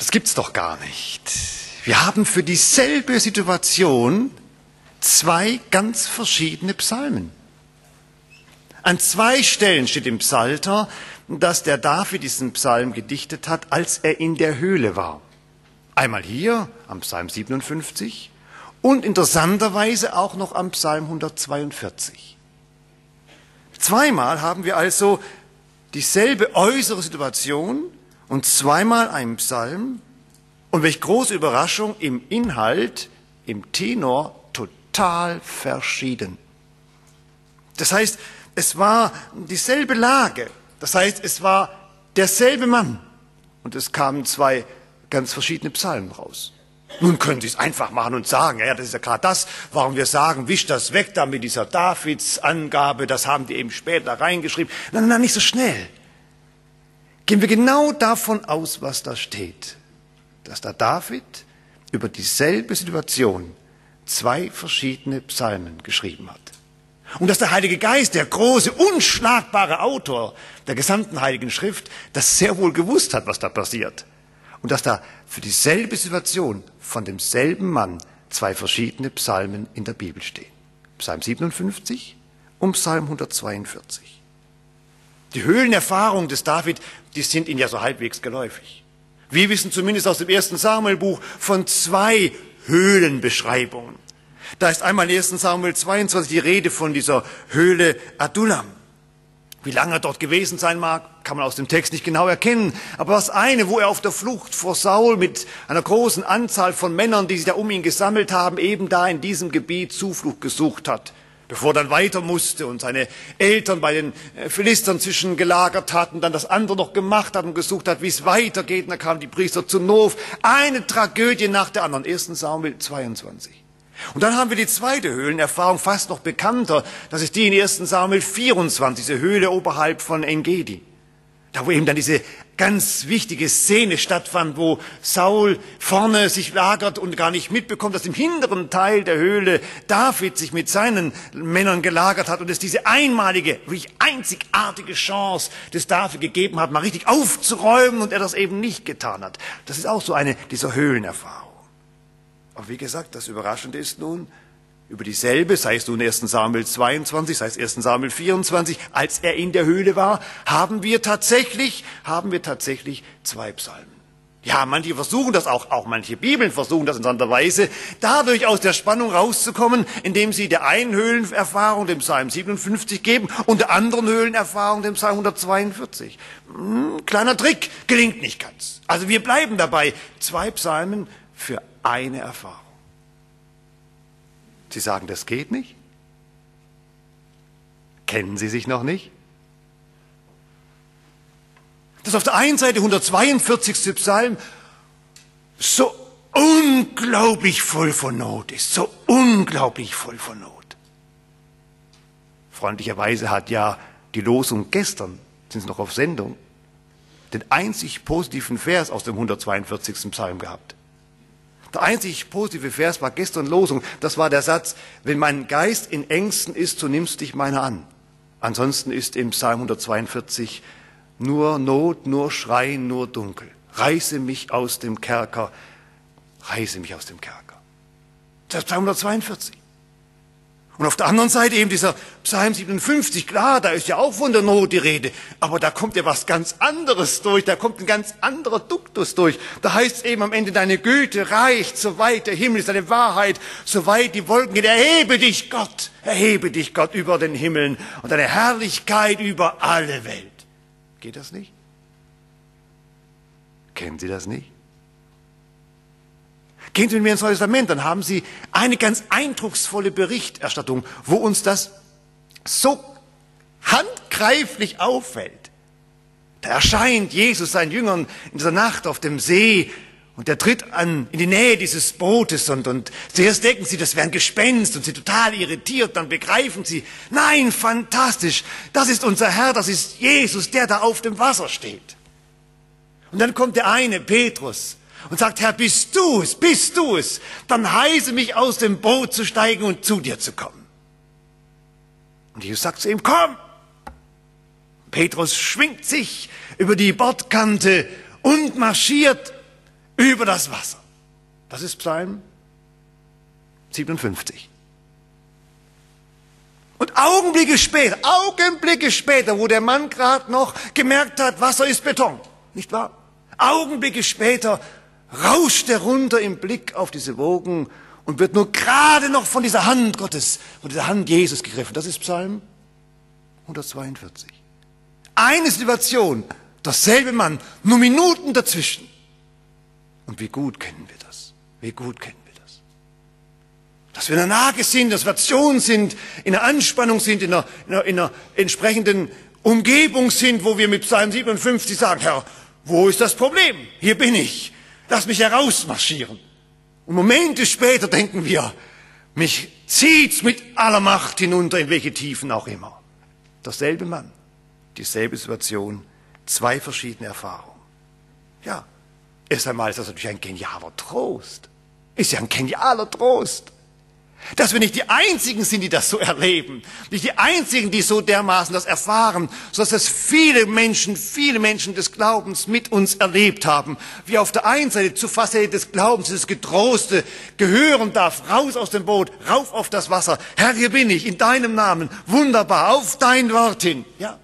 Das gibt's doch gar nicht. Wir haben für dieselbe Situation zwei ganz verschiedene Psalmen. An zwei Stellen steht im Psalter, dass der David diesen Psalm gedichtet hat, als er in der Höhle war. Einmal hier am Psalm 57 und interessanterweise auch noch am Psalm 142. Zweimal haben wir also dieselbe äußere Situation und zweimal einen Psalm und welch große Überraschung, im Inhalt, im Tenor total verschieden. Das heißt, es war dieselbe Lage, das heißt, es war derselbe Mann und es kamen zwei ganz verschiedene Psalmen raus. Nun können Sie es einfach machen und sagen, ja, das ist ja gerade das, warum wir sagen, wisch das weg da mit dieser Davidsangabe, das haben die eben später reingeschrieben. Nein, nicht so schnell. Gehen wir genau davon aus, was da steht, dass da David über dieselbe Situation zwei verschiedene Psalmen geschrieben hat. Und dass der Heilige Geist, der große, unschlagbare Autor der gesamten Heiligen Schrift, das sehr wohl gewusst hat, was da passiert. Und dass da für dieselbe Situation von demselben Mann zwei verschiedene Psalmen in der Bibel stehen. Psalm 57 und Psalm 142. Die Höhlenerfahrungen des David, die sind Ihnen ja so halbwegs geläufig. Wir wissen zumindest aus dem 1. Samuel-Buch von zwei Höhlenbeschreibungen. Da ist einmal in 1. Samuel 22 die Rede von dieser Höhle Adullam. Wie lange er dort gewesen sein mag, kann man aus dem Text nicht genau erkennen. Aber das eine, wo er auf der Flucht vor Saul mit einer großen Anzahl von Männern, die sich da um ihn gesammelt haben, eben da in diesem Gebiet Zuflucht gesucht hat, bevor er dann weiter musste und seine Eltern bei den Philistern zwischengelagert hatten, dann das andere noch gemacht hat und gesucht hat, wie es weitergeht. Und dann kamen die Priester zu Nof. Eine Tragödie nach der anderen. 1. Samuel 22. Und dann haben wir die zweite Höhlenerfahrung, fast noch bekannter. Das ist die in 1. Samuel 24, diese Höhle oberhalb von En-Gedi. Da wo eben dann diese ganz wichtige Szene stattfand, wo Saul vorne sich lagert und gar nicht mitbekommt, dass im hinteren Teil der Höhle David sich mit seinen Männern gelagert hat und es diese einmalige, wirklich einzigartige Chance des David gegeben hat, mal richtig aufzuräumen und er das eben nicht getan hat. Das ist auch so eine dieser Höhlenerfahrungen. Aber wie gesagt, das Überraschende ist nun, über dieselbe, sei es nun 1. Samuel 22, sei es 1. Samuel 24, als er in der Höhle war, haben wir tatsächlich zwei Psalmen. Ja, manche versuchen das auch manche Bibeln versuchen das in anderer Weise, dadurch aus der Spannung rauszukommen, indem sie der einen Höhlenerfahrung, dem Psalm 57, geben und der anderen Höhlenerfahrung, dem Psalm 142. Kleiner Trick, gelingt nicht ganz. Also wir bleiben dabei, zwei Psalmen für eine Erfahrung. Sie sagen, das geht nicht? Kennen Sie sich noch nicht? Dass auf der einen Seite 142. Psalm so unglaublich voll von Not ist, so unglaublich voll von Not. Freundlicherweise hat ja die Losung gestern, sind Sie noch auf Sendung, den einzig positiven Vers aus dem 142. Psalm gehabt. Der einzig positive Vers war gestern Losung. Das war der Satz, wenn mein Geist in Ängsten ist, so nimmst dich meiner an. Ansonsten ist im Psalm 142 nur Not, nur Schreien, nur Dunkel. Reiße mich aus dem Kerker, reiße mich aus dem Kerker. Das ist Psalm 142. Und auf der anderen Seite eben dieser Psalm 57, klar, da ist ja auch von der Not die Rede, aber da kommt ja was ganz anderes durch, da kommt ein ganz anderer Duktus durch. Da heißt es eben am Ende, deine Güte reicht, soweit der Himmel ist, deine Wahrheit, soweit die Wolken gehen. Erhebe dich Gott über den Himmeln und deine Herrlichkeit über alle Welt. Geht das nicht? Kennen Sie das nicht? Gehen Sie mit mir ins Neue Testament, dann haben Sie eine ganz eindrucksvolle Berichterstattung, wo uns das so handgreiflich auffällt. Da erscheint Jesus seinen Jüngern in dieser Nacht auf dem See und er tritt in die Nähe dieses Bootes und zuerst denken sie, das wäre ein Gespenst und sie total irritiert, dann begreifen sie, nein, fantastisch, das ist unser Herr, das ist Jesus, der da auf dem Wasser steht. Und dann kommt der eine, Petrus, und sagt, Herr, bist du es, dann heiße mich aus dem Boot zu steigen und zu dir zu kommen. Und Jesus sagt zu ihm, komm. Petrus schwingt sich über die Bordkante und marschiert über das Wasser. Das ist Psalm 57. Und Augenblicke später, wo der Mann gerade noch gemerkt hat, Wasser ist Beton, nicht wahr? Augenblicke später rauscht er runter im Blick auf diese Wogen und wird nur gerade noch von dieser Hand Gottes, von dieser Hand Jesus gegriffen. Das ist Psalm 142. Eine Situation, dasselbe Mann, nur Minuten dazwischen. Und wie gut kennen wir das? Wie gut kennen wir das? Dass wir in der Lage sind, in der Situation sind, in der Anspannung sind, in einer entsprechenden Umgebung sind, wo wir mit Psalm 57 sagen, Herr, wo ist das Problem? Hier bin ich. Lass mich herausmarschieren. Und Momente später denken wir, mich zieht's mit aller Macht hinunter, in welche Tiefen auch immer. Dasselbe Mann, dieselbe Situation, zwei verschiedene Erfahrungen. Ja, erst einmal ist das natürlich ein genialer Trost. Ist ja ein genialer Trost. Dass wir nicht die Einzigen sind, die das so erleben. Nicht die Einzigen, die so dermaßen das erfahren, sondern dass viele Menschen des Glaubens mit uns erlebt haben. Wie auf der einen Seite zur Facette des Glaubens, das Getroste gehören darf, raus aus dem Boot, rauf auf das Wasser. Herr, hier bin ich, in deinem Namen, wunderbar, auf dein Wort hin. Ja.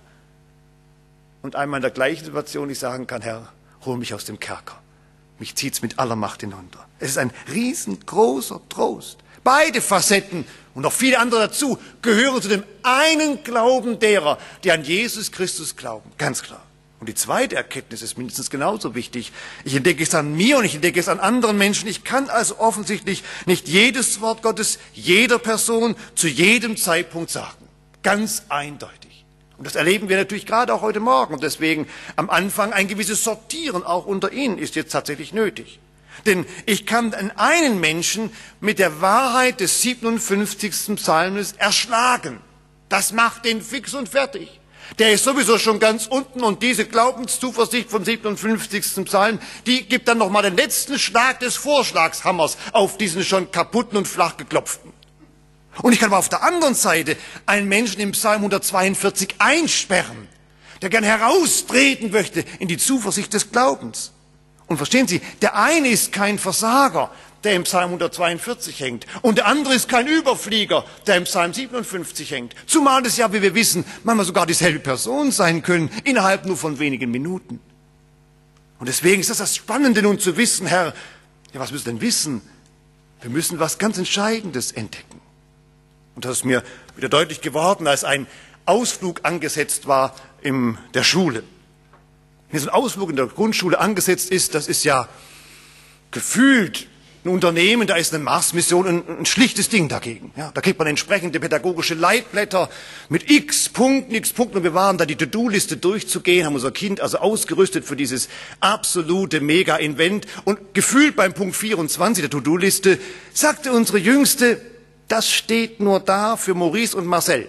Und einmal in der gleichen Situation ich sagen kann, Herr, hol mich aus dem Kerker. Mich zieht's mit aller Macht hinunter. Es ist ein riesengroßer Trost. Beide Facetten und noch viele andere dazu gehören zu dem einen Glauben derer, die an Jesus Christus glauben. Ganz klar. Und die zweite Erkenntnis ist mindestens genauso wichtig. Ich entdecke es an mir und ich entdecke es an anderen Menschen. Ich kann also offensichtlich nicht jedes Wort Gottes jeder Person zu jedem Zeitpunkt sagen. Ganz eindeutig. Und das erleben wir natürlich gerade auch heute Morgen. Und deswegen am Anfang ein gewisses Sortieren auch unter Ihnen ist jetzt tatsächlich nötig. Denn ich kann einen Menschen mit der Wahrheit des 57. Psalmes erschlagen. Das macht den fix und fertig. Der ist sowieso schon ganz unten und diese Glaubenszuversicht vom 57. Psalm, die gibt dann nochmal den letzten Schlag des Vorschlagshammers auf diesen schon kaputten und flach geklopften. Und ich kann aber auf der anderen Seite einen Menschen im Psalm 142 einsperren, der gern heraustreten möchte in die Zuversicht des Glaubens. Und verstehen Sie, der eine ist kein Versager, der im Psalm 142 hängt. Und der andere ist kein Überflieger, der im Psalm 57 hängt. Zumal es ja, wie wir wissen, manchmal sogar dieselbe Person sein können, innerhalb nur von wenigen Minuten. Und deswegen ist das Spannende nun zu wissen, Herr, ja, was müssen wir denn wissen? Wir müssen was ganz Entscheidendes entdecken. Und das ist mir wieder deutlich geworden, als ein Ausflug angesetzt war in der Schule. Wenn so ein Ausflug in der Grundschule angesetzt ist, das ist ja gefühlt ein Unternehmen, da ist eine Mars-Mission ein schlichtes Ding dagegen. Ja, da kriegt man entsprechende pädagogische Leitblätter mit x Punkten. Und wir waren da die To-Do-Liste durchzugehen, haben unser Kind also ausgerüstet für dieses absolute Mega-Invent. Und gefühlt beim Punkt 24 der To-Do-Liste sagte unsere Jüngste, das steht nur da für Maurice und Marcel.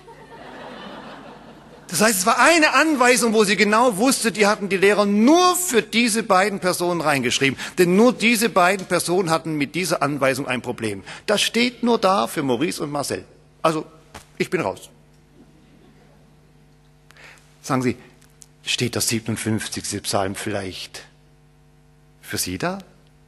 Das heißt, es war eine Anweisung, wo sie genau wusste, die hatten die Lehrer nur für diese beiden Personen reingeschrieben. Denn nur diese beiden Personen hatten mit dieser Anweisung ein Problem. Das steht nur da für Maurice und Marcel. Also, ich bin raus. Sagen Sie, steht der 57. Psalm vielleicht für Sie da?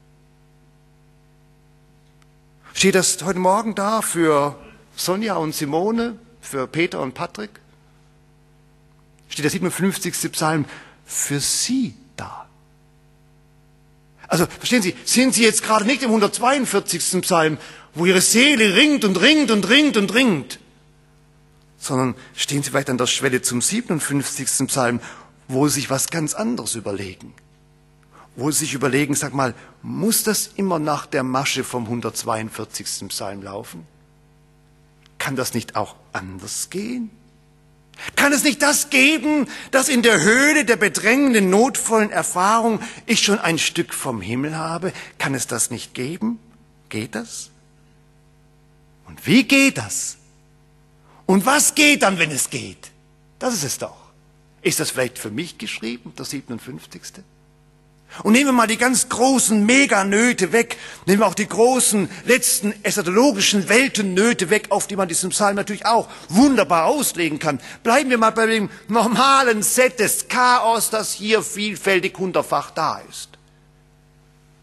Steht das heute Morgen da für Sonja und Simone, für Peter und Patrick? Steht der 57. Psalm für Sie da? Also, verstehen Sie, sind Sie jetzt gerade nicht im 142. Psalm, wo Ihre Seele ringt und ringt und ringt und ringt, sondern stehen Sie vielleicht an der Schwelle zum 57. Psalm, wo Sie sich was ganz anderes überlegen. Wo Sie sich überlegen, sag mal, muss das immer nach der Masche vom 142. Psalm laufen? Kann das nicht auch anders gehen? Kann es nicht das geben, dass in der Höhle der bedrängenden, notvollen Erfahrung ich schon ein Stück vom Himmel habe? Kann es das nicht geben? Geht das? Und wie geht das? Und was geht dann, wenn es geht? Das ist es doch. Ist das vielleicht für mich geschrieben, der 57.? Und nehmen wir mal die ganz großen Meganöte weg, nehmen wir auch die großen, letzten eschatologischen Weltennöte weg, auf die man diesen Psalm natürlich auch wunderbar auslegen kann. Bleiben wir mal bei dem normalen Set des Chaos, das hier vielfältig hundertfach da ist.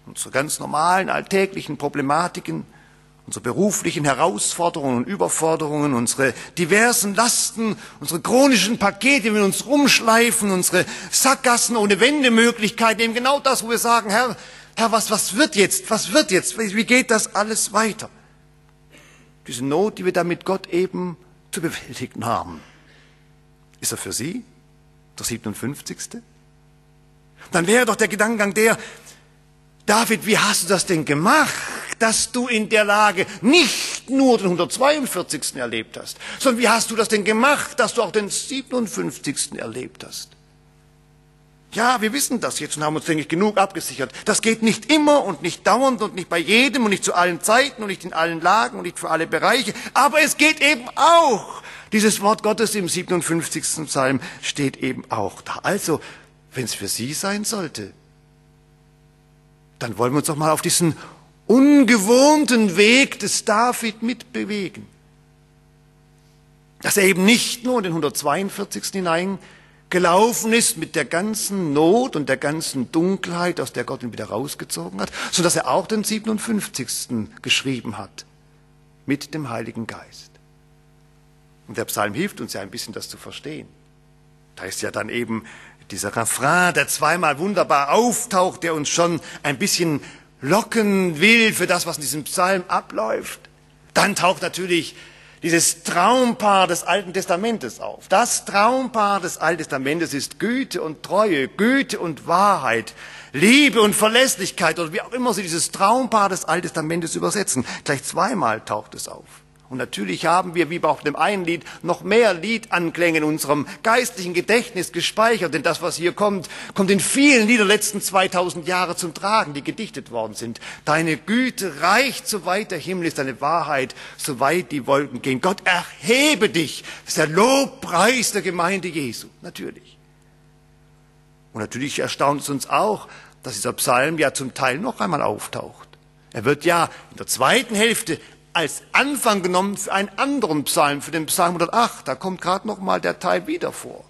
unsere ganz normalen alltäglichen Problematiken, unsere beruflichen Herausforderungen und Überforderungen, unsere diversen Lasten, unsere chronischen Pakete, die wir uns rumschleifen, unsere Sackgassen ohne Wendemöglichkeiten, eben genau das, wo wir sagen, Herr, was wird jetzt? Was wird jetzt? Wie geht das alles weiter? Diese Not, die wir da mit Gott eben zu bewältigen haben. Ist er für Sie der 57.? Dann wäre doch der Gedankengang der, David, wie hast du das denn gemacht, dass du in der Lage nicht nur den 142. erlebt hast, sondern wie hast du das denn gemacht, dass du auch den 57. erlebt hast? Ja, wir wissen das jetzt und haben uns, denke ich, genug abgesichert. Das geht nicht immer und nicht dauernd und nicht bei jedem und nicht zu allen Zeiten und nicht in allen Lagen und nicht für alle Bereiche. Aber es geht eben auch. Dieses Wort Gottes im 57. Psalm steht eben auch da. Also, wenn es für Sie sein sollte, dann wollen wir uns doch mal auf diesen ungewohnten Weg des David mitbewegen. Dass er eben nicht nur in den 142. hineingelaufen ist mit der ganzen Not und der ganzen Dunkelheit, aus der Gott ihn wieder rausgezogen hat, sondern dass er auch den 57. geschrieben hat mit dem Heiligen Geist. Und der Psalm hilft uns ja ein bisschen, das zu verstehen. Da ist ja dann eben dieser Refrain, der zweimal wunderbar auftaucht, der uns schon ein bisschen locken will für das, was in diesem Psalm abläuft. Dann taucht natürlich dieses Traumpaar des Alten Testamentes auf. Das Traumpaar des Alten Testamentes ist Güte und Treue, Güte und Wahrheit, Liebe und Verlässlichkeit oder wie auch immer Sie dieses Traumpaar des Alten Testamentes übersetzen. Gleich zweimal taucht es auf. Und natürlich haben wir, wie bei auch dem einen Lied, noch mehr Liedanklänge in unserem geistlichen Gedächtnis gespeichert. Denn das, was hier kommt, kommt in vielen Liedern der letzten 2000 Jahre zum Tragen, die gedichtet worden sind. Deine Güte reicht, so weit der Himmel ist, deine Wahrheit, so weit die Wolken gehen. Gott, erhebe dich. Das ist der Lobpreis der Gemeinde Jesu. Natürlich. Und natürlich erstaunt es uns auch, dass dieser Psalm ja zum Teil noch einmal auftaucht. Er wird ja in der zweiten Hälfte als Anfang genommen für einen anderen Psalm, für den Psalm 108. Da kommt gerade noch mal der Teil wieder vor.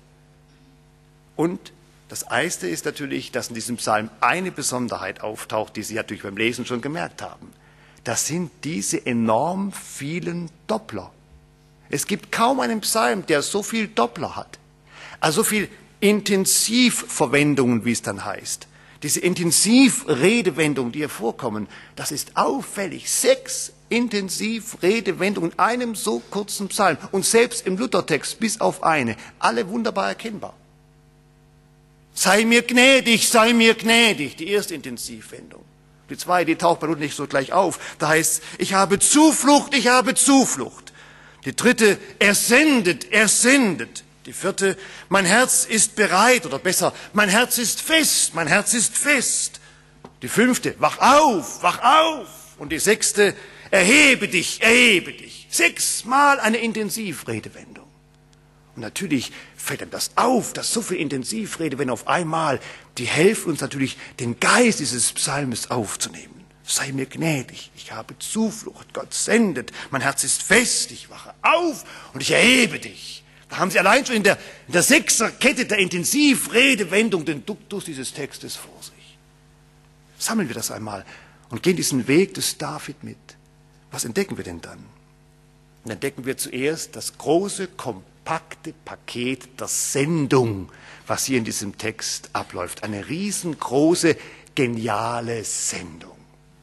Und das Erste ist natürlich, dass in diesem Psalm eine Besonderheit auftaucht, die Sie natürlich beim Lesen schon gemerkt haben. Das sind diese enorm vielen Doppler. Es gibt kaum einen Psalm, der so viel Doppler hat. Also so viel Intensivverwendungen, wie es dann heißt. Diese Intensivredewendungen, die hier vorkommen, das ist auffällig. 6 Intensivredewendungen in einem so kurzen Psalm. Und selbst im Luthertext bis auf eine. Alle wunderbar erkennbar. Sei mir gnädig, die erste Intensivwendung. Die zweite, die taucht bei Luther nicht so gleich auf. Da heißt, ich habe Zuflucht. Die dritte, er sendet. Die vierte, mein Herz ist bereit, oder besser, mein Herz ist fest. Die fünfte, wach auf. Und die sechste, erhebe dich. 6-mal eine Intensivredewendung. Und natürlich fällt einem das auf, dass so viel Intensivredewendungen auf einmal, die helfen uns natürlich, den Geist dieses Psalmes aufzunehmen. Sei mir gnädig, ich habe Zuflucht, Gott sendet, mein Herz ist fest, ich wache auf und ich erhebe dich. Da haben Sie allein schon in der Sechserkette der Intensivredewendung den Duktus dieses Textes vor sich. Sammeln wir das einmal und gehen diesen Weg des David mit. Was entdecken wir denn dann? Dann entdecken wir zuerst das große, kompakte Paket der Sendung, was hier in diesem Text abläuft. Eine riesengroße, geniale Sendung.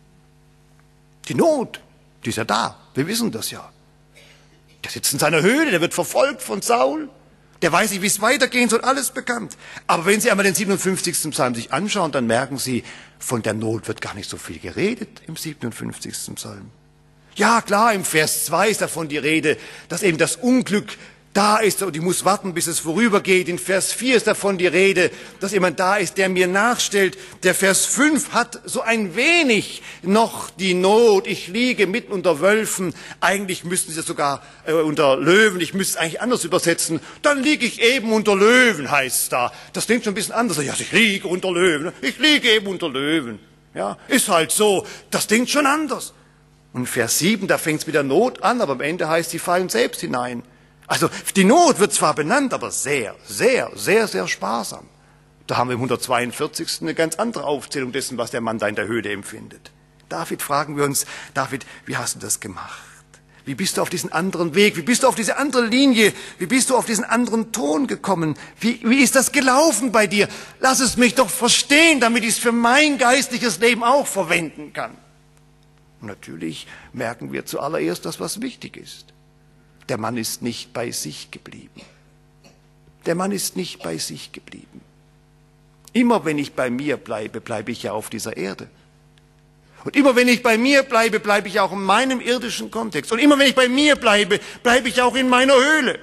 Die Not, die ist ja da, wir wissen das ja. Der sitzt in seiner Höhle, der wird verfolgt von Saul, der weiß nicht, wie es weitergehen soll, alles bekannt. Aber wenn Sie einmal den 57. Psalm sich anschauen, dann merken Sie, von der Not wird gar nicht so viel geredet im 57. Psalm. Ja, klar, im Vers 2 ist davon die Rede, dass eben das Unglück da ist und ich muss warten, bis es vorübergeht. In Vers 4 ist davon die Rede, dass jemand da ist, der mir nachstellt. Der Vers 5 hat so ein wenig noch die Not. Ich liege mitten unter Wölfen. Eigentlich müssten Sie es sogar unter Löwen. Ich müsste es eigentlich anders übersetzen. Dann liege ich eben unter Löwen, heißt es da. Das klingt schon ein bisschen anders. Ja, ich liege unter Löwen. Ich liege eben unter Löwen. Ja, ist halt so. Das klingt schon anders. Und Vers 7, da fängt es mit der Not an, aber am Ende heißt, sie fallen selbst hinein. Also die Not wird zwar benannt, aber sehr, sehr, sehr, sehr sparsam. Da haben wir im 142. eine ganz andere Aufzählung dessen, was der Mann da in der Höhle empfindet. David, fragen wir uns, David, wie hast du das gemacht? Wie bist du auf diesen anderen Weg? Wie bist du auf diese andere Linie? Wie bist du auf diesen anderen Ton gekommen? Wie ist das gelaufen bei dir? Lass es mich doch verstehen, damit ich es für mein geistliches Leben auch verwenden kann. Und natürlich merken wir zuallererst das, was wichtig ist. Der Mann ist nicht bei sich geblieben. Der Mann ist nicht bei sich geblieben. Immer wenn ich bei mir bleibe, bleibe ich ja auf dieser Erde. Und immer wenn ich bei mir bleibe, bleibe ich auch in meinem irdischen Kontext. Und immer wenn ich bei mir bleibe, bleibe ich auch in meiner Höhle.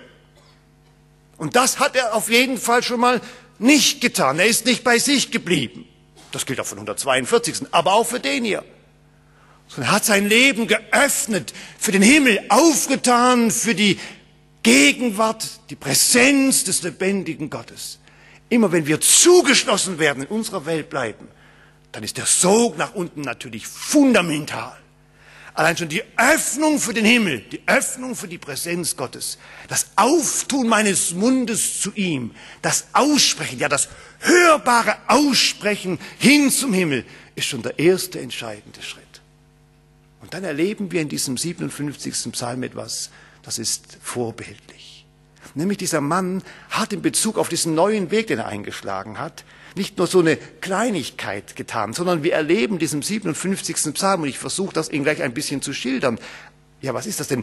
Und das hat er auf jeden Fall schon mal nicht getan. Er ist nicht bei sich geblieben. Das gilt auch für den 142., aber auch für den hier. Sondern er hat sein Leben geöffnet, für den Himmel aufgetan, für die Gegenwart, die Präsenz des lebendigen Gottes. Immer wenn wir zugeschlossen werden, in unserer Welt bleiben, dann ist der Sog nach unten natürlich fundamental. Allein schon die Öffnung für den Himmel, die Öffnung für die Präsenz Gottes, das Auftun meines Mundes zu ihm, das Aussprechen, ja das hörbare Aussprechen hin zum Himmel, ist schon der erste entscheidende Schritt. Und dann erleben wir in diesem 57. Psalm etwas, das ist vorbildlich. Nämlich dieser Mann hat in Bezug auf diesen neuen Weg, den er eingeschlagen hat, nicht nur so eine Kleinigkeit getan, sondern wir erleben diesen 57. Psalm, und ich versuche das Ihnen gleich ein bisschen zu schildern. Ja, was ist das denn?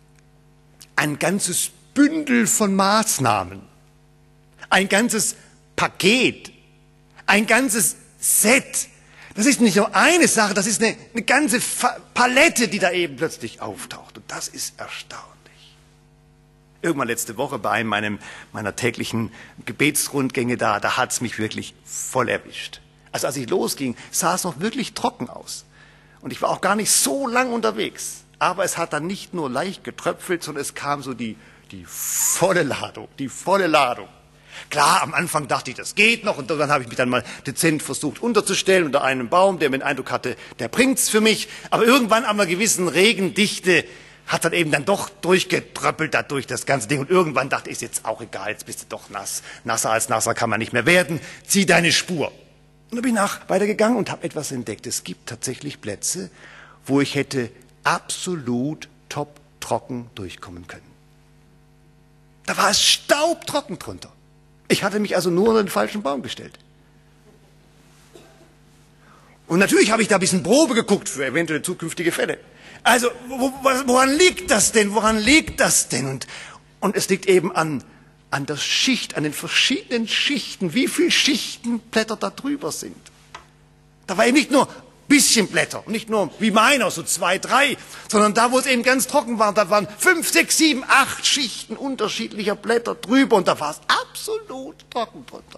Ein ganzes Bündel von Maßnahmen, ein ganzes Paket, ein ganzes Set. Das ist nicht nur eine Sache, das ist eine ganze Palette, die da eben plötzlich auftaucht. Und das ist erstaunlich. Irgendwann letzte Woche bei einem meiner täglichen Gebetsrundgänge da hat es mich wirklich voll erwischt. Also als ich losging, sah es noch wirklich trocken aus. Und ich war auch gar nicht so lang unterwegs. Aber es hat dann nicht nur leicht getröpfelt, sondern es kam so die volle Ladung, die volle Ladung. Klar, am Anfang dachte ich, das geht noch, und dann habe ich mich dann mal dezent versucht unterzustellen unter einem Baum, der mir den Eindruck hatte, der bringt's für mich. Aber irgendwann an einer gewissen Regendichte hat dann eben dann doch durchgetröppelt dadurch das ganze Ding. Und irgendwann dachte ich, ist jetzt auch egal, jetzt bist du doch nass. Nasser als nasser kann man nicht mehr werden. Zieh deine Spur. Und dann bin ich weitergegangen und habe etwas entdeckt. Es gibt tatsächlich Plätze, wo ich hätte absolut top trocken durchkommen können. Da war es staubtrocken drunter. Ich hatte mich also nur unter den falschen Baum gestellt. Und natürlich habe ich da ein bisschen Probe geguckt für eventuelle zukünftige Fälle. Also, woran liegt das denn? Woran liegt das denn? Und es liegt eben an der Schicht, an den verschiedenen Schichten, wie viele Schichten Blätter da drüber sind. Da war eben nicht nur ein bisschen Blätter, nicht nur wie meiner, so 2, 3, sondern da, wo es eben ganz trocken war, da waren 5, 6, 7, 8 Schichten unterschiedlicher Blätter drüber, und da war es absolut trocken drunter.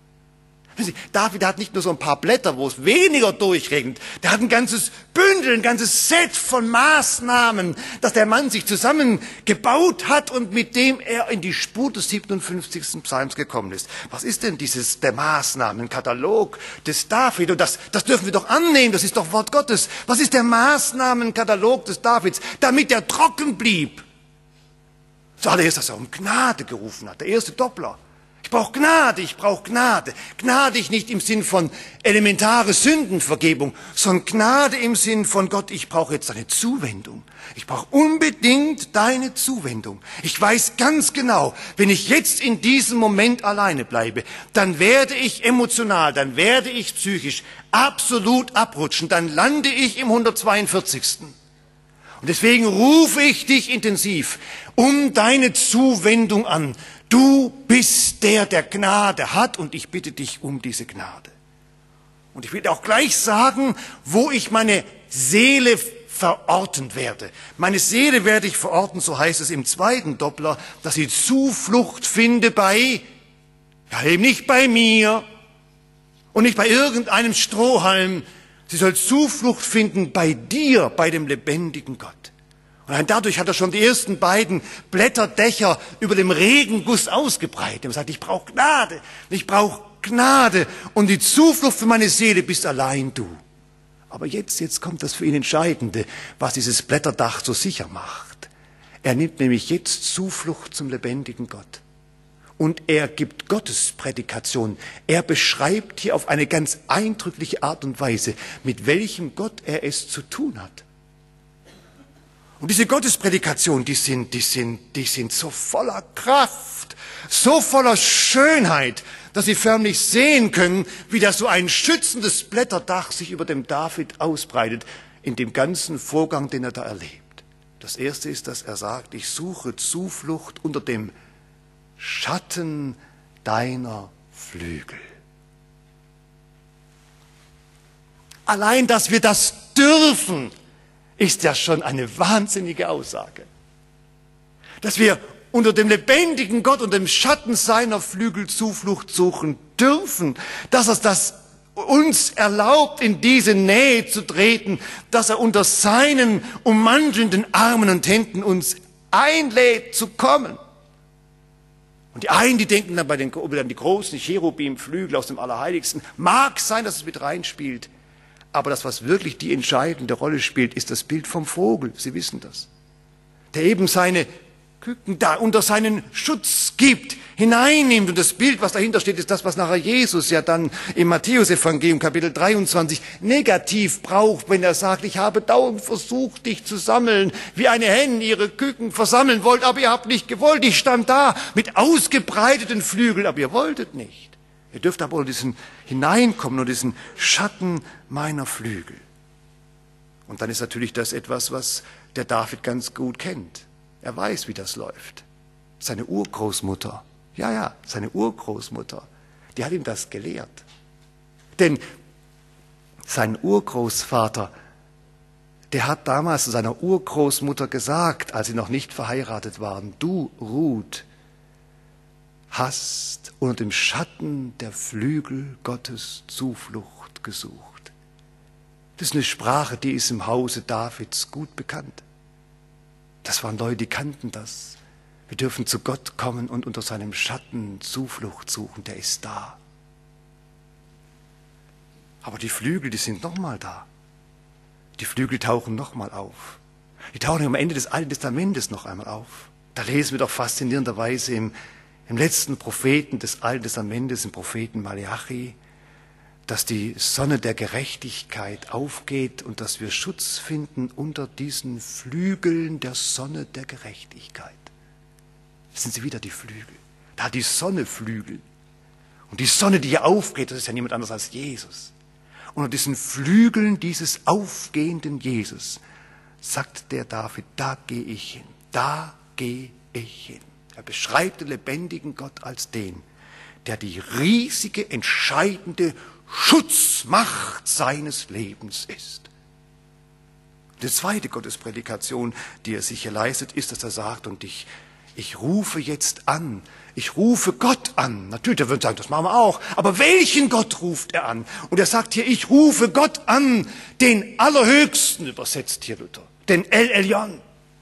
David hat nicht nur so ein paar Blätter, wo es weniger durchregnet, der hat ein ganzes Bündel, ein ganzes Set von Maßnahmen, das der Mann sich zusammengebaut hat und mit dem er in die Spur des 57. Psalms gekommen ist. Was ist denn der Maßnahmenkatalog des David? Und das dürfen wir doch annehmen, das ist doch Wort Gottes. Was ist der Maßnahmenkatalog des Davids, damit er trocken blieb? Zuallererst, dass er um Gnade gerufen hat, der erste Doppler. Ich brauche Gnade, ich brauche Gnade. Gnade nicht im Sinn von elementare Sündenvergebung, sondern Gnade im Sinn von Gott, ich brauche jetzt deine Zuwendung. Ich brauche unbedingt deine Zuwendung. Ich weiß ganz genau, wenn ich jetzt in diesem Moment alleine bleibe, dann werde ich emotional, dann werde ich psychisch absolut abrutschen, dann lande ich im 142. Und deswegen rufe ich dich intensiv um deine Zuwendung an. Du bist der Gnade hat, und ich bitte dich um diese Gnade. Und ich will auch gleich sagen, wo ich meine Seele verorten werde. Meine Seele werde ich verorten, so heißt es im zweiten Doppler, dass sie Zuflucht finde ja eben nicht bei mir und nicht bei irgendeinem Strohhalm. Sie soll Zuflucht finden bei dir, bei dem lebendigen Gott. Und dadurch hat er schon die ersten beiden Blätterdächer über dem Regenguss ausgebreitet. Er sagt, ich brauche Gnade, ich brauche Gnade, und die Zuflucht für meine Seele bist allein du. Aber jetzt kommt das für ihn Entscheidende, was dieses Blätterdach so sicher macht. Er nimmt nämlich jetzt Zuflucht zum lebendigen Gott. Und er gibt Gottes Prädikation. Er beschreibt hier auf eine ganz eindrückliche Art und Weise, mit welchem Gott er es zu tun hat. Und diese Gottesprädikationen, die sind so voller Kraft, so voller Schönheit, dass sie förmlich sehen können, wie da so ein schützendes Blätterdach sich über dem David ausbreitet, in dem ganzen Vorgang, den er da erlebt. Das erste ist, dass er sagt, ich suche Zuflucht unter dem Schatten deiner Flügel. Allein, dass wir das dürfen, ist ja schon eine wahnsinnige Aussage. Dass wir unter dem lebendigen Gott und dem Schatten seiner Flügel Zuflucht suchen dürfen, dass er das uns erlaubt, in diese Nähe zu treten, dass er unter seinen ummantelnden Armen und Händen uns einlädt zu kommen. Und die einen, die denken dann an die großen Cherubim-Flügel aus dem Allerheiligsten. Mag sein, dass es mit reinspielt. Aber das, was wirklich die entscheidende Rolle spielt, ist das Bild vom Vogel. Sie wissen das. Der eben seine Küken da unter seinen Schutz gibt, hineinnimmt. Und das Bild, was dahinter steht, ist das, was nachher Jesus ja dann im Matthäus-Evangelium, Kapitel 23, negativ braucht, wenn er sagt, ich habe dauernd versucht, dich zu sammeln, wie eine Hen ihre Küken versammeln wollte, aber ihr habt nicht gewollt. Ich stand da mit ausgebreiteten Flügeln, aber ihr wolltet nicht. Ihr dürft aber unter diesen hineinkommen, unter diesen Schatten meiner Flügel. Und dann ist natürlich das etwas, was der David ganz gut kennt. Er weiß, wie das läuft. Seine Urgroßmutter, seine Urgroßmutter, die hat ihm das gelehrt. Denn sein Urgroßvater, der hat damals zu seiner Urgroßmutter gesagt, als sie noch nicht verheiratet waren, du, Ruth, hast unter dem Schatten der Flügel Gottes Zuflucht gesucht. Das ist eine Sprache, die ist im Hause Davids gut bekannt. Das waren Leute, die kannten das. Wir dürfen zu Gott kommen und unter seinem Schatten Zuflucht suchen, der ist da. Aber die Flügel, die sind nochmal da. Die Flügel tauchen nochmal auf. Die tauchen am Ende des Alten Testamentes noch einmal auf. Da lesen wir doch faszinierenderweise im letzten Propheten des Alten Testamentes, im Propheten Malachi, dass die Sonne der Gerechtigkeit aufgeht und dass wir Schutz finden unter diesen Flügeln der Sonne der Gerechtigkeit. Das sind sie wieder, die Flügel. Da hat die Sonne Flügel. Und die Sonne, die hier aufgeht, das ist ja niemand anderes als Jesus. Unter diesen Flügeln dieses aufgehenden Jesus sagt der David, da gehe ich hin, da gehe ich hin. Er beschreibt den lebendigen Gott als den, der die riesige, entscheidende Schutzmacht seines Lebens ist. Die zweite Gottesprädikation, die er sich hier leistet, ist, dass er sagt, und ich rufe jetzt an, ich rufe Gott an. Natürlich, er würde sagen, das machen wir auch. Aber welchen Gott ruft er an? Und er sagt hier, ich rufe Gott an, den Allerhöchsten, übersetzt hier Luther, den El Elyon.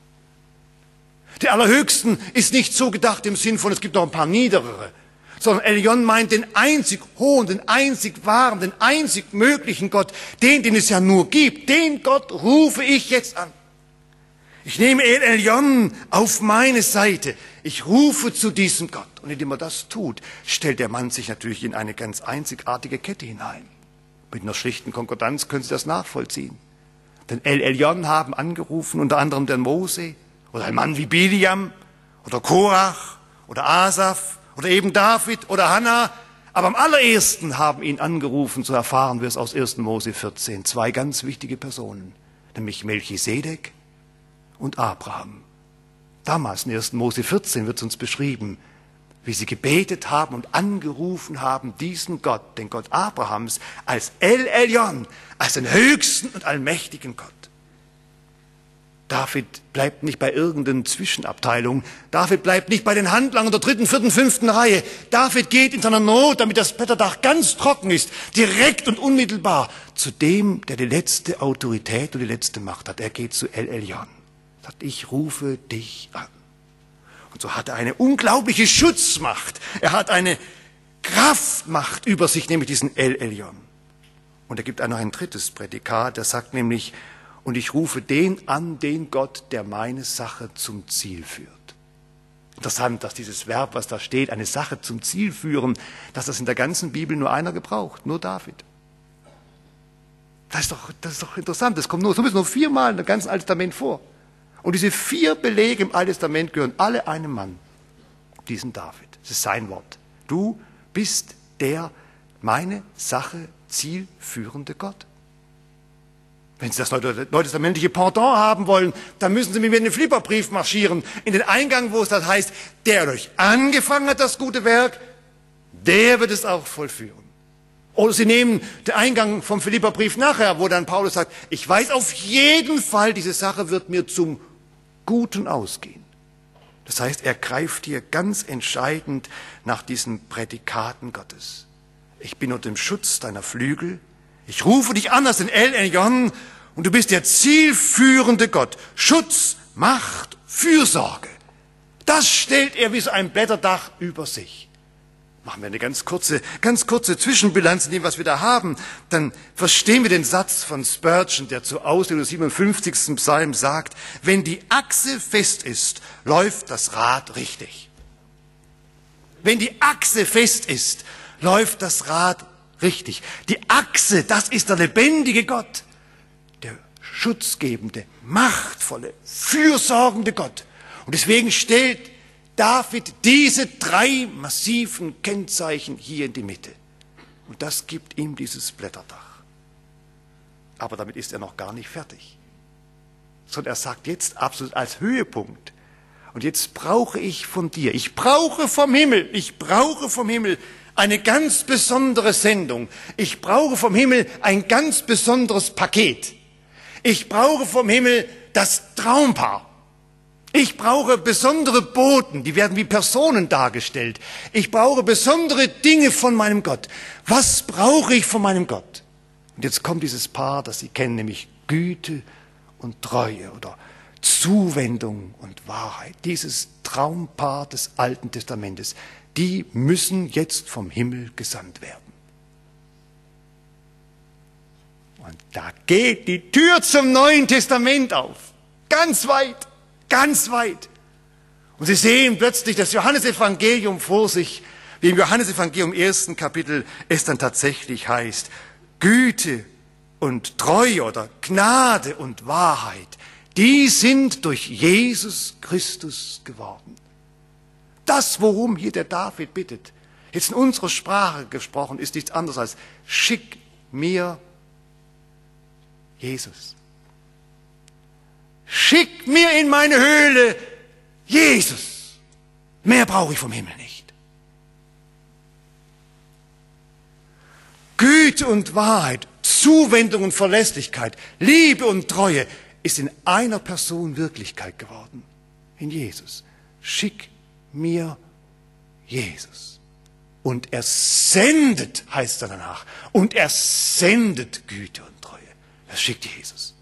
Der Allerhöchsten ist nicht so gedacht im Sinn von, es gibt noch ein paar niederere, sondern Elyon meint den einzig hohen, den einzig wahren, den einzig möglichen Gott, den es ja nur gibt. Den Gott rufe ich jetzt an. Ich nehme El Elyon auf meine Seite. Ich rufe zu diesem Gott. Und indem er das tut, stellt der Mann sich natürlich in eine ganz einzigartige Kette hinein. Mit einer schlichten Konkordanz können Sie das nachvollziehen. Denn El Elyon haben angerufen, unter anderem den Mose, oder ein Mann wie Biliam, oder Korach, oder Asaf, oder eben David, oder Hannah. Aber am allerersten haben ihn angerufen, so erfahren wir es aus 1. Mose 14, zwei ganz wichtige Personen, nämlich Melchisedek und Abraham. Damals in 1. Mose 14 wird uns beschrieben, wie sie gebetet haben und angerufen haben, diesen Gott, den Gott Abrahams, als El Elyon, als den höchsten und allmächtigen Gott. David bleibt nicht bei irgendeiner Zwischenabteilung. David bleibt nicht bei den Handlangern der 3., 4., 5. Reihe. David geht in seiner Not, damit das Blätterdach ganz trocken ist, direkt und unmittelbar zu dem, der die letzte Autorität und die letzte Macht hat. Er geht zu El Elyon. Sagt, ich rufe dich an. Und so hat er eine unglaubliche Schutzmacht. Er hat eine Kraftmacht über sich, nämlich diesen El Elyon. Und er gibt auch noch ein drittes Prädikat. Er sagt nämlich, und ich rufe den an, den Gott, der meine Sache zum Ziel führt. Interessant, dass dieses Verb, was da steht, eine Sache zum Ziel führen, dass das in der ganzen Bibel nur einer gebraucht, nur David. Das ist doch interessant, das kommt sowieso nur 4-mal im ganzen Alten Testament vor. Und diese 4 Belege im Alten Testament gehören alle einem Mann, diesen David. Das ist sein Wort. Du bist der meine Sache zielführende Gott. Wenn Sie das neutestamentliche Pendant haben wollen, dann müssen Sie mit mir in den Philipperbrief marschieren, in den Eingang, wo es das heißt, der euch angefangen hat, das gute Werk, der wird es auch vollführen. Oder Sie nehmen den Eingang vom Philipperbrief nachher, wo dann Paulus sagt, ich weiß auf jeden Fall, diese Sache wird mir zum Guten ausgehen. Das heißt, er greift hier ganz entscheidend nach diesen Prädikaten Gottes. Ich bin unter dem Schutz deiner Flügel. Ich rufe dich an als den El Elyon und du bist der zielführende Gott. Schutz, Macht, Fürsorge. Das stellt er wie so ein Blätterdach über sich. Machen wir eine ganz kurze Zwischenbilanz in dem, was wir da haben. Dann verstehen wir den Satz von Spurgeon, der zur Auslegung des 57. Psalms sagt, wenn die Achse fest ist, läuft das Rad richtig. Wenn die Achse fest ist, läuft das Rad richtig. Die Achse, das ist der lebendige Gott, der schutzgebende, machtvolle, fürsorgende Gott. Und deswegen stellt David diese 3 massiven Kennzeichen hier in die Mitte. Und das gibt ihm dieses Blätterdach. Aber damit ist er noch gar nicht fertig. Sondern er sagt jetzt absolut als Höhepunkt, und jetzt brauche ich von dir, ich brauche vom Himmel eine ganz besondere Sendung. Ich brauche vom Himmel ein ganz besonderes Paket. Ich brauche vom Himmel das Traumpaar. Ich brauche besondere Boten, die werden wie Personen dargestellt. Ich brauche besondere Dinge von meinem Gott. Was brauche ich von meinem Gott? Und jetzt kommt dieses Paar, das Sie kennen, nämlich Güte und Treue oder Zuwendung und Wahrheit. Dieses Traumpaar des Alten Testamentes. Die müssen jetzt vom Himmel gesandt werden. Und da geht die Tür zum Neuen Testament auf. Ganz weit, ganz weit. Und Sie sehen plötzlich das Johannesevangelium vor sich, wie im Johannesevangelium im 1. Kapitel es dann tatsächlich heißt, Güte und Treue oder Gnade und Wahrheit, die sind durch Jesus Christus geworden. Das, worum hier der David bittet, jetzt in unserer Sprache gesprochen, ist nichts anderes als schick mir Jesus. Schick mir in meine Höhle Jesus. Mehr brauche ich vom Himmel nicht. Güte und Wahrheit, Zuwendung und Verlässlichkeit, Liebe und Treue ist in einer Person Wirklichkeit geworden. In Jesus. Schick mir Jesus. Und er sendet, heißt er danach, und er sendet Güte und Treue. Er schickt Jesus.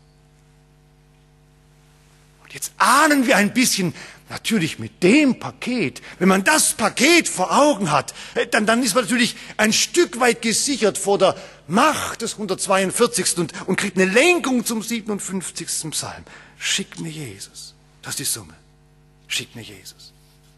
Und jetzt ahnen wir ein bisschen, natürlich mit dem Paket, wenn man das Paket vor Augen hat, dann ist man natürlich ein Stück weit gesichert vor der Macht des 142. und kriegt eine Lenkung zum 57. Psalm. Schick mir Jesus. Das ist die Summe. Schick mir Jesus.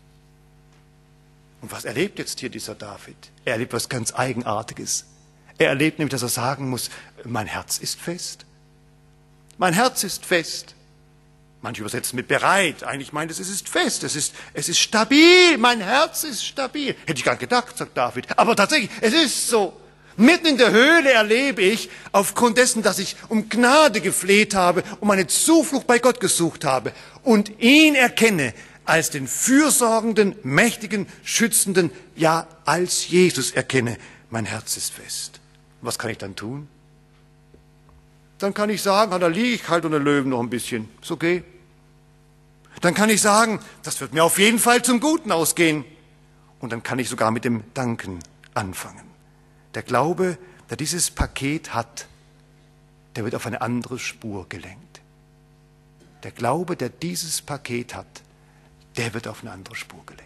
Und was erlebt jetzt hier dieser David? Er erlebt was ganz Eigenartiges. Er erlebt nämlich, dass er sagen muss, mein Herz ist fest. Mein Herz ist fest. Manche übersetzen mit bereit. Eigentlich meint es, es ist fest, es ist stabil. Mein Herz ist stabil. Hätte ich gar nicht gedacht, sagt David. Aber tatsächlich, es ist so. Mitten in der Höhle erlebe ich, aufgrund dessen, dass ich um Gnade gefleht habe, um eine Zuflucht bei Gott gesucht habe und ihn erkenne als den fürsorgenden, mächtigen, schützenden, ja, als Jesus erkenne, mein Herz ist fest. Was kann ich dann tun? Dann kann ich sagen, da liege ich halt unter Löwen noch ein bisschen. Ist okay. Dann kann ich sagen, das wird mir auf jeden Fall zum Guten ausgehen. Und dann kann ich sogar mit dem Danken anfangen. Der Glaube, der dieses Paket hat, der wird auf eine andere Spur gelenkt. Der Glaube, der dieses Paket hat, der wird auf eine andere Spur gelenkt.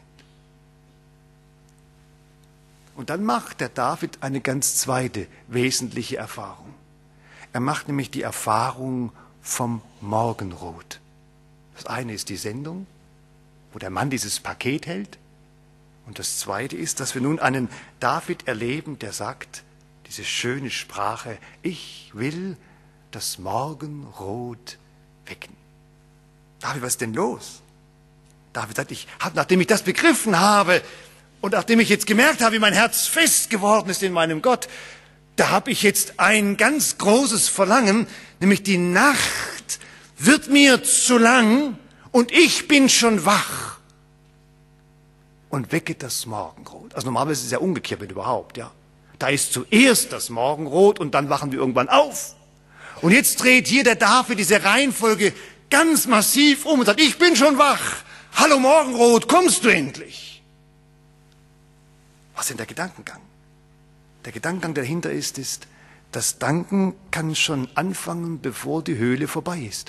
Und dann macht der David eine ganz zweite wesentliche Erfahrung. Er macht nämlich die Erfahrung vom Morgenrot. Das eine ist die Sendung wo der Mann dieses Paket hält. Und das Zweite ist, dass wir nun einen David erleben, der sagt, diese schöne Sprache, ich will das Morgenrot wecken. David, was ist denn los? David sagt, nachdem ich das begriffen habe und nachdem ich jetzt gemerkt habe, wie mein Herz fest geworden ist in meinem Gott, da habe ich jetzt ein ganz großes Verlangen, nämlich die Nacht wird mir zu lang und ich bin schon wach und wecke das Morgenrot. Also normalerweise ist es ja umgekehrt, wenn überhaupt, ja. Da ist zuerst das Morgenrot und dann wachen wir irgendwann auf. Und jetzt dreht hier der David diese Reihenfolge ganz massiv um und sagt, ich bin schon wach. Hallo Morgenrot, kommst du endlich? Was ist denn der Gedankengang? Der Gedankengang, der dahinter ist, das Danken kann schon anfangen, bevor die Höhle vorbei ist.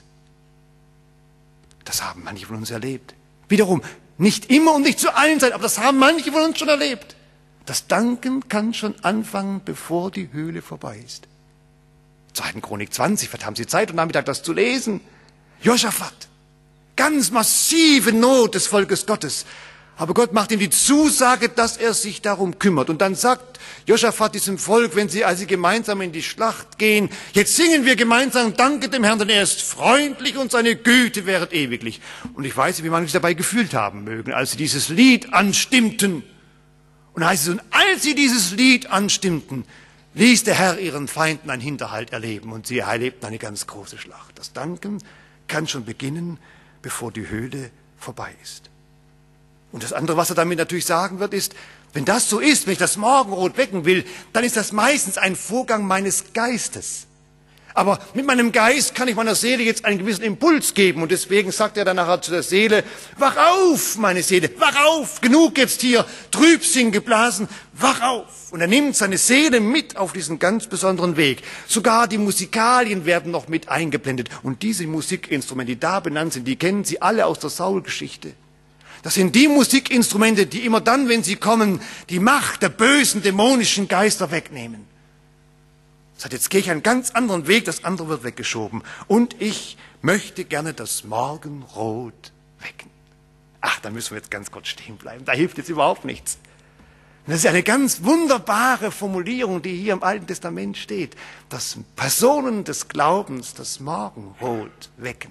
Das haben manche von uns erlebt. Wiederum, nicht immer und nicht zu allen Zeiten, aber das haben manche von uns schon erlebt. Das Danken kann schon anfangen, bevor die Höhle vorbei ist. 2. Chronik 20, vielleicht haben Sie Zeit, am Nachmittag das zu lesen. Josaphat, ganz massive Not des Volkes Gottes. Aber Gott macht ihm die Zusage, dass er sich darum kümmert. Und dann sagt Josaphat diesem Volk, als sie gemeinsam in die Schlacht gehen, jetzt singen wir gemeinsam, danke dem Herrn, denn er ist freundlich und seine Güte währet ewiglich. Und ich weiß nicht, wie manche sich dabei gefühlt haben mögen, als sie dieses Lied anstimmten. Und heißt es, und als sie dieses Lied anstimmten, ließ der Herr ihren Feinden einen Hinterhalt erleben und sie erlebten eine ganz große Schlacht. Das Danken kann schon beginnen, bevor die Höhle vorbei ist. Und das andere, was er damit natürlich sagen wird, ist, wenn das so ist, wenn ich das Morgenrot wecken will, dann ist das meistens ein Vorgang meines Geistes. Aber mit meinem Geist kann ich meiner Seele jetzt einen gewissen Impuls geben. Und deswegen sagt er dann nachher zu der Seele, wach auf, meine Seele, wach auf, genug jetzt hier Trübsinn geblasen, wach auf. Und er nimmt seine Seele mit auf diesen ganz besonderen Weg. Sogar die Musikalien werden noch mit eingeblendet. Und diese Musikinstrumente, die da benannt sind, die kennen Sie alle aus der Saul-Geschichte. Das sind die Musikinstrumente, die immer dann, wenn sie kommen, die Macht der bösen, dämonischen Geister wegnehmen. Das heißt, jetzt gehe ich einen ganz anderen Weg, das andere wird weggeschoben. Und ich möchte gerne das Morgenrot wecken. Ach, da müssen wir jetzt ganz kurz stehen bleiben. Da hilft jetzt überhaupt nichts. Und das ist eine ganz wunderbare Formulierung, die hier im Alten Testament steht. Dass Personen des Glaubens das Morgenrot wecken.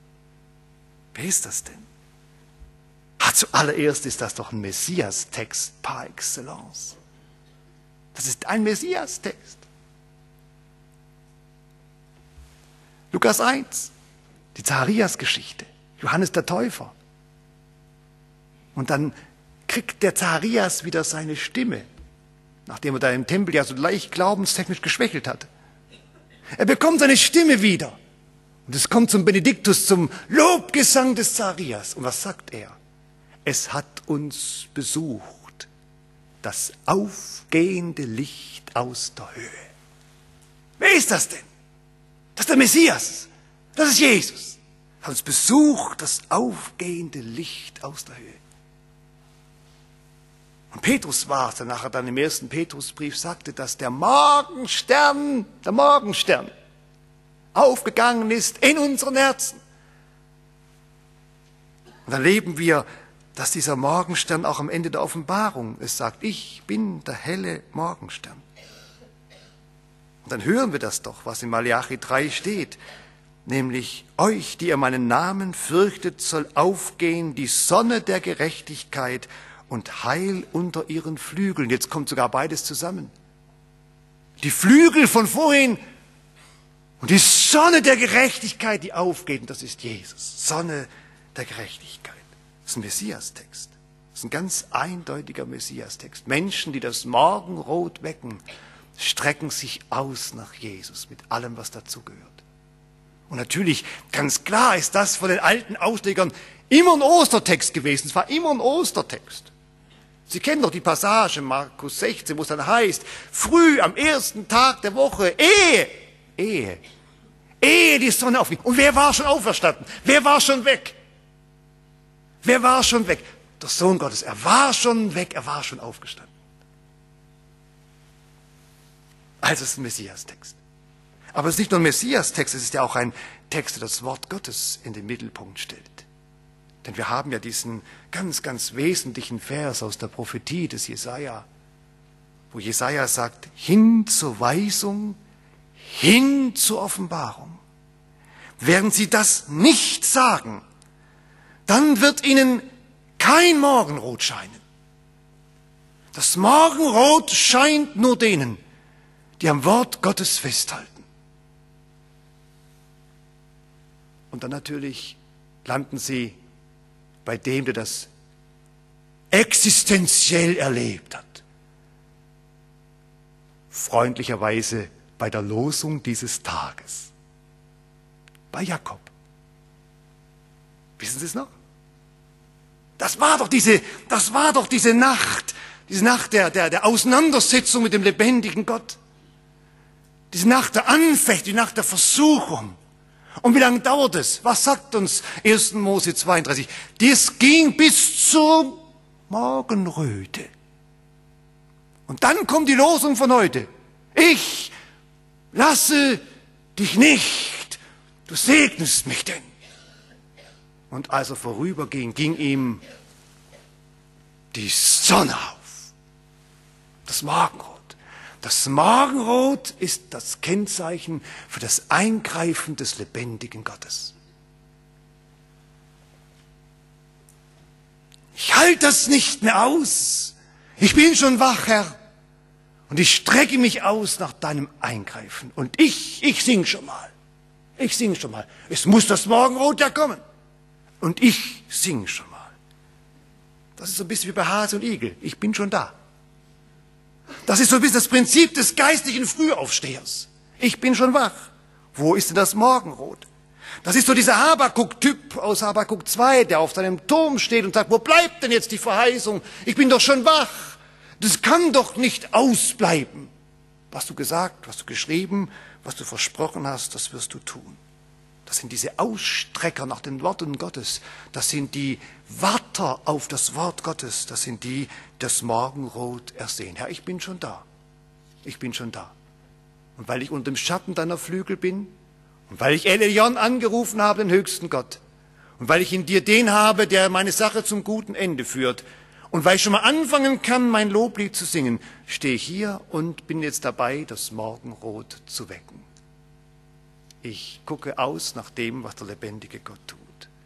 Wer ist das denn? Zuallererst ist das doch ein Messias-Text par excellence. Das ist ein Messias-Text. Lukas 1, die Zacharias-Geschichte, Johannes der Täufer. Und dann kriegt der Zacharias wieder seine Stimme, nachdem er da im Tempel ja so leicht glaubenstechnisch geschwächelt hat. Er bekommt seine Stimme wieder. Und es kommt zum Benediktus, zum Lobgesang des Zacharias. Und was sagt er? Es hat uns besucht, das aufgehende Licht aus der Höhe. Wer ist das denn? Das ist der Messias. Das ist Jesus. Hat uns besucht, das aufgehende Licht aus der Höhe. Und Petrus war es, der nachher dann im 1. Petrusbrief sagte, dass der Morgenstern aufgegangen ist in unseren Herzen. Und dann erleben wir, dass dieser Morgenstern auch am Ende der Offenbarung es sagt, ich bin der helle Morgenstern. Und dann hören wir das doch, was in Malachi 3 steht, nämlich euch, die ihr meinen Namen fürchtet, soll aufgehen die Sonne der Gerechtigkeit und Heil unter ihren Flügeln. Jetzt kommt sogar beides zusammen. Die Flügel von vorhin und die Sonne der Gerechtigkeit, die aufgeht, und das ist Jesus, Sonne der Gerechtigkeit. Das ist ein Messias-Text. Das ist ein ganz eindeutiger Messias-Text. Menschen, die das Morgenrot wecken, strecken sich aus nach Jesus mit allem, was dazugehört. Und natürlich, ganz klar ist das von den alten Auslegern immer ein Ostertext gewesen. Es war immer ein Ostertext. Sie kennen doch die Passage in Markus 16, wo es dann heißt, früh am ersten Tag der Woche, ehe die Sonne aufging. Und wer war schon auferstanden? Wer war schon weg? Wer war schon weg? Der Sohn Gottes. Er war schon weg, er war schon aufgestanden. Also es ist ein Messias-Text. Aber es ist nicht nur ein Messias-Text, es ist ja auch ein Text, der das Wort Gottes in den Mittelpunkt stellt. Denn wir haben ja diesen ganz, ganz wesentlichen Vers aus der Prophetie des Jesaja, wo Jesaja sagt, hin zur Weisung, hin zur Offenbarung. Werden sie das nicht sagen, dann wird ihnen kein Morgenrot scheinen. Das Morgenrot scheint nur denen, die am Wort Gottes festhalten. Und dann natürlich landen sie bei dem, der das existenziell erlebt hat. Freundlicherweise bei der Losung dieses Tages. Bei Jakob. Wissen Sie es noch? Das war doch diese Nacht der Auseinandersetzung mit dem lebendigen Gott. Diese Nacht der Anfechtung, die Nacht der Versuchung. Und wie lange dauert es? Was sagt uns 1. Mose 32? Das ging bis zur Morgenröte. Und dann kommt die Losung von heute. Ich lasse dich nicht, du segnest mich denn. Und als er vorüberging, ging ihm die Sonne auf. Das Morgenrot. Das Morgenrot ist das Kennzeichen für das Eingreifen des lebendigen Gottes. Ich halte das nicht mehr aus. Ich bin schon wach, Herr. Und ich strecke mich aus nach deinem Eingreifen. Und ich sing schon mal. Ich sing schon mal. Es muss das Morgenrot ja kommen. Und ich sing schon mal. Das ist so ein bisschen wie bei Hase und Igel. Ich bin schon da. Das ist so ein bisschen das Prinzip des geistlichen Frühaufstehers. Ich bin schon wach. Wo ist denn das Morgenrot? Das ist so dieser Habakuk-Typ aus Habakuk 2, der auf seinem Turm steht und sagt, wo bleibt denn jetzt die Verheißung? Ich bin doch schon wach. Das kann doch nicht ausbleiben. Was du gesagt, was du geschrieben, was du versprochen hast, das wirst du tun. Das sind diese Ausstrecker nach den Worten Gottes. Das sind die Warter auf das Wort Gottes. Das sind die, die das Morgenrot ersehen. Herr, ich bin schon da. Ich bin schon da. Und weil ich unter dem Schatten deiner Flügel bin und weil ich El Elyon angerufen habe, den höchsten Gott, und weil ich in dir den habe, der meine Sache zum guten Ende führt, und weil ich schon mal anfangen kann, mein Loblied zu singen, stehe ich hier und bin jetzt dabei, das Morgenrot zu wecken. Ich gucke aus nach dem, was der lebendige Gott tut.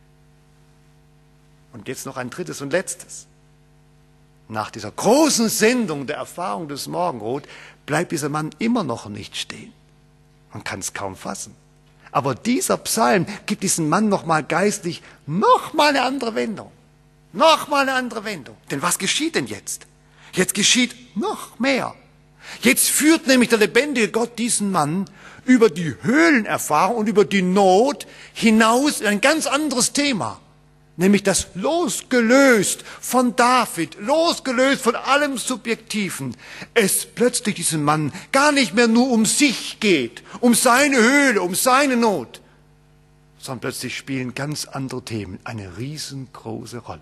Und jetzt noch ein drittes und letztes. Nach dieser großen Sendung der Erfahrung des Morgenrot bleibt dieser Mann immer noch nicht stehen. Man kann es kaum fassen. Aber dieser Psalm gibt diesem Mann nochmal geistlich nochmal eine andere Wendung. Nochmal eine andere Wendung. Denn was geschieht denn jetzt? Jetzt geschieht noch mehr. Jetzt führt nämlich der lebendige Gott diesen Mann über die Höhlenerfahrung und über die Not hinaus in ein ganz anderes Thema. Nämlich das losgelöst von David, losgelöst von allem Subjektiven, es plötzlich diesem Mann gar nicht mehr nur um sich geht, um seine Höhle, um seine Not, sondern plötzlich spielen ganz andere Themen eine riesengroße Rolle.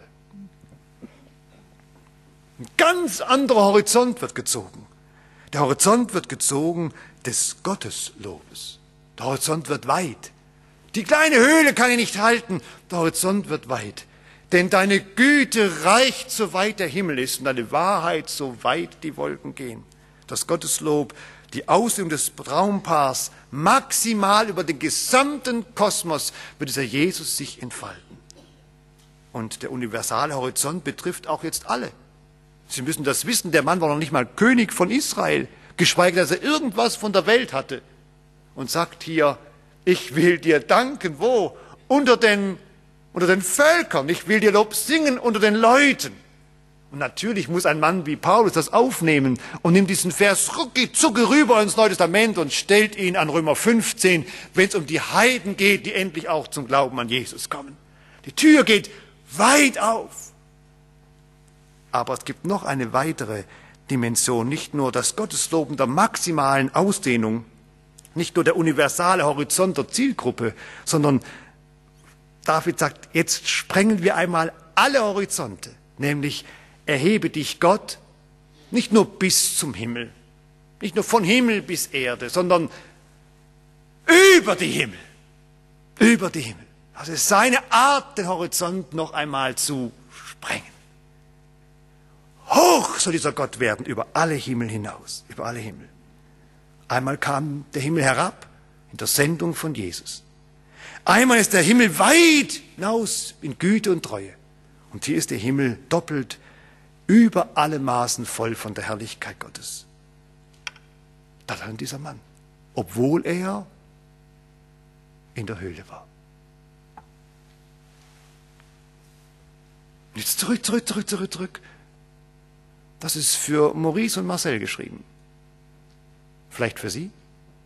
Ein ganz anderer Horizont wird gezogen. Der Horizont wird gezogen des Gotteslobes. Der Horizont wird weit. Die kleine Höhle kann ihn nicht halten. Der Horizont wird weit. Denn deine Güte reicht, so weit der Himmel ist, und deine Wahrheit, so weit die Wolken gehen. Das Gotteslob, die Ausübung des Traumpaars, maximal über den gesamten Kosmos wird dieser Jesus sich entfalten. Und der universale Horizont betrifft auch jetzt alle. Sie müssen das wissen, der Mann war noch nicht mal König von Israel, geschweige, dass er irgendwas von der Welt hatte. Und sagt hier, ich will dir danken, wo? Unter den Völkern, ich will dir Lob singen unter den Leuten. Und natürlich muss ein Mann wie Paulus das aufnehmen und nimmt diesen Vers rucki zucki rüber ins Neue Testament und stellt ihn an Römer 15, wenn es um die Heiden geht, die endlich auch zum Glauben an Jesus kommen. Die Tür geht weit auf. Aber es gibt noch eine weitere Dimension, nicht nur das Gottesloben der maximalen Ausdehnung, nicht nur der universale Horizont der Zielgruppe, sondern David sagt, jetzt sprengen wir einmal alle Horizonte, nämlich erhebe dich Gott nicht nur bis zum Himmel, nicht nur von Himmel bis Erde, sondern über die Himmel, über die Himmel. Das ist seine Art, den Horizont noch einmal zu sprengen. Hoch soll dieser Gott werden über alle Himmel hinaus, über alle Himmel. Einmal kam der Himmel herab in der Sendung von Jesus. Einmal ist der Himmel weit hinaus in Güte und Treue. Und hier ist der Himmel doppelt über alle Maßen voll von der Herrlichkeit Gottes. Das war dieser Mann, obwohl er in der Höhle war. Jetzt zurück. Das ist für Maurice und Marcel geschrieben. Vielleicht für Sie?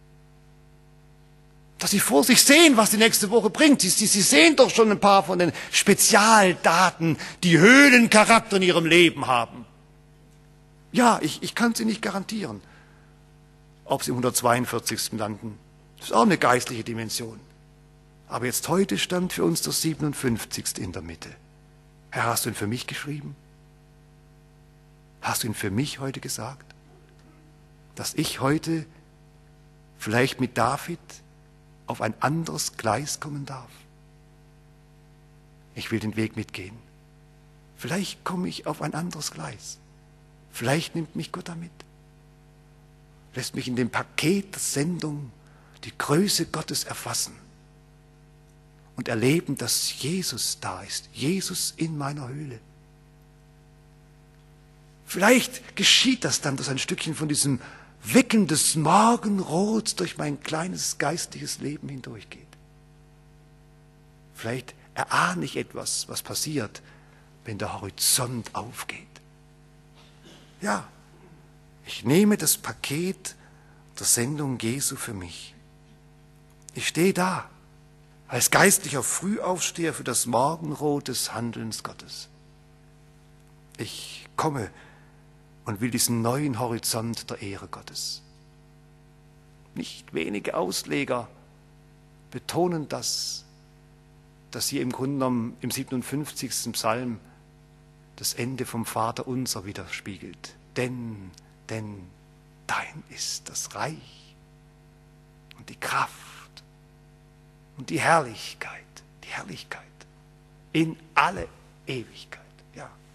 Dass Sie vor sich sehen, was die nächste Woche bringt. Sie sehen doch schon ein paar von den Spezialdaten, die Höhlencharakter in Ihrem Leben haben. Ja, ich kann Sie nicht garantieren, ob Sie im 142. landen. Das ist auch eine geistliche Dimension. Aber jetzt heute stand für uns der 57. in der Mitte. Herr, hast du ihn für mich geschrieben? Hast du ihn für mich heute gesagt? Dass ich heute vielleicht mit David auf ein anderes Gleis kommen darf? Ich will den Weg mitgehen. Vielleicht komme ich auf ein anderes Gleis. Vielleicht nimmt mich Gott damit. Lässt mich in dem Paket der Sendung die Größe Gottes erfassen und erleben, dass Jesus da ist. Jesus in meiner Höhle. Vielleicht geschieht das dann, dass ein Stückchen von diesem Wecken des Morgenrots durch mein kleines geistliches Leben hindurchgeht. Vielleicht erahne ich etwas, was passiert, wenn der Horizont aufgeht. Ja, ich nehme das Paket der Sendung Jesu für mich. Ich stehe da als geistlicher Frühaufsteher für das Morgenrot des Handelns Gottes. Ich komme und will diesen neuen Horizont der Ehre Gottes. Nicht wenige Ausleger betonen das, dass hier im Grunde genommen im 57. Psalm das Ende vom Vaterunser widerspiegelt. Denn dein ist das Reich und die Kraft und die Herrlichkeit in alle Ewigkeit. Ja.